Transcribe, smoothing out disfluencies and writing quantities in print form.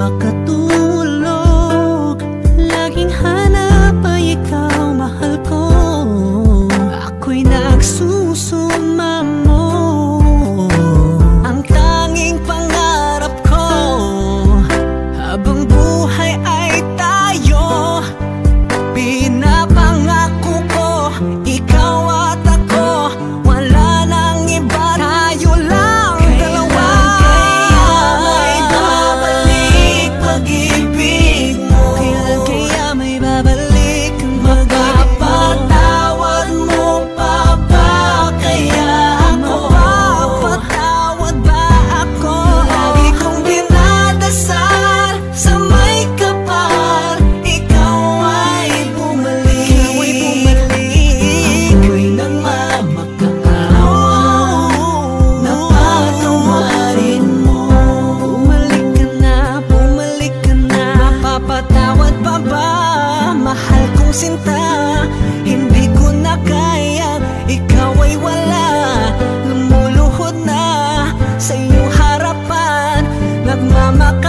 makatulog. Laging hanap ay ikaw, mahal ko. Ako'y nagsusumamo. Ang tanging pangarap ko habang buhay ay tayo. Pinapangako ko, ikaw at ako, wala nang iba, tayo lang dalawa. Kailan kaya may babalik ang pag-ibig mo? Mapapatawad mo pa ba kaya ako? Mapapatawad ba ako? Lagi kong dinadasal sa may kapal, ikaw ay bumalik. Ako'y nagmamakaawa na patawarin mo. Bumalik ka na, mapapatawad pa ba? Mahal kong sinta, hindi ko na kaya, ikaw ay wala. Lumuluhod na sa iyong harapan, nagmamakaawa